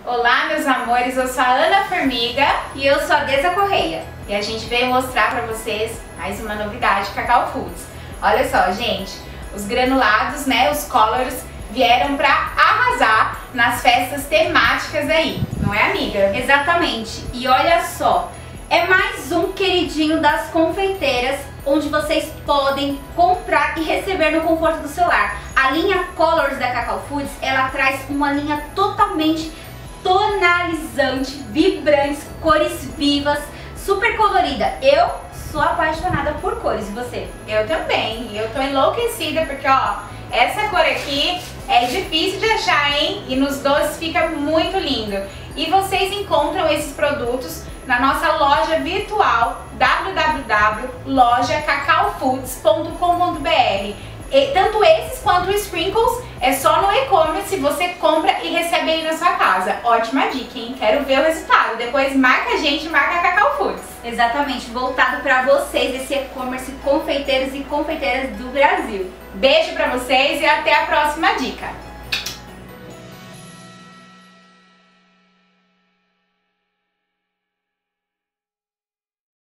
Olá, meus amores, eu sou a Ana Formiga e eu sou a Deza Correia e a gente veio mostrar pra vocês mais uma novidade Cacau Foods. Olha só, gente, os granulados, né, os colors vieram pra arrasar nas festas temáticas aí, não é, amiga? Exatamente, e olha só, é mais um queridinho das confeiteiras, onde vocês podem comprar e receber no conforto do seu lar. A linha Colors da Cacau Foods, ela traz uma linha totalmente tonalizante, vibrantes, cores vivas, super colorida. Eu sou apaixonada por cores, e você? Eu também, eu tô enlouquecida porque, ó, essa cor aqui é difícil de achar, hein? E nos doces fica muito lindo. E vocês encontram esses produtos na nossa loja virtual www.lojacacofoods.com.br. Tanto esses quanto os sprinkles é só no e-commerce, você compra e recebe aí na sua casa. Ótima dica, hein? Quero ver o resultado. Depois marca a gente, marca a Cacau Foods. Exatamente, voltado para vocês, esse e-commerce confeiteiros e confeiteiras do Brasil. Beijo pra vocês e até a próxima dica.